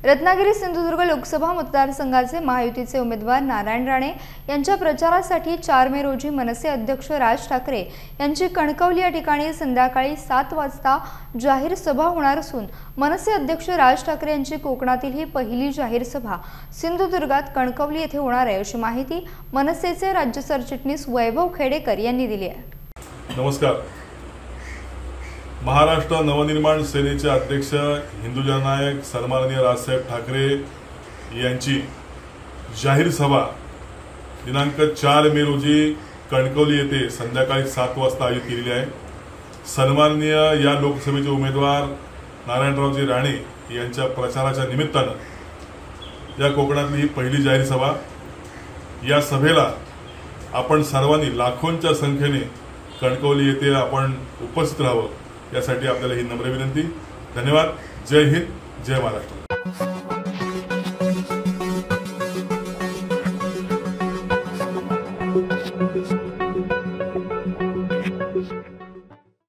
रत्नागिरी सिंधुदुर्ग लोकसभा मतदारसंघाचे महायुतीचे उमेदवार नारायण राणे यांच्या प्रचारासाठी 4 मे रोजी मनसे अध्यक्ष राज ठाकरे यांची कणकवली या ठिकाणी संध्याकाळी 7 वाजता जाहीर सभा होणार असून मनसे अध्यक्ष राज ठाकरे यांची कोकणातील ही पहिली जाहीर सभा सिंधुदुर्गात कणकवली येथे होणार आहे अशी माहिती मनसेचे राज्य सरचिटणीस वैभव खेडेकर यांनी दिली आहे। नमस्कार। महाराष्ट्र नवनिर्माण सेनेचे अध्यक्ष हिंदू जननायक सन्माननीय राजसाहेब ठाकरे यांची जाहीर सभा दिनांक 4 मे रोजी कणकवली येथे संध्याकाळी 7 वाजता आयोजित केलेली आहे। सन्माननीय या लोकसभेचे उमेदवार नारायणरावजी राणे यांच्या प्रचाराच्या निमित्तानं या कोकणातली ही पहिली जाहीर सभा। या सभेला आपण सर्वांनी लाखोंच्या संख्येने कणकवली येथे आपण उपस्थित राहावं यासाठी आपल्याला ही नम्र विनंती। धन्यवाद। जय हिंद, जय महाराष्ट्र।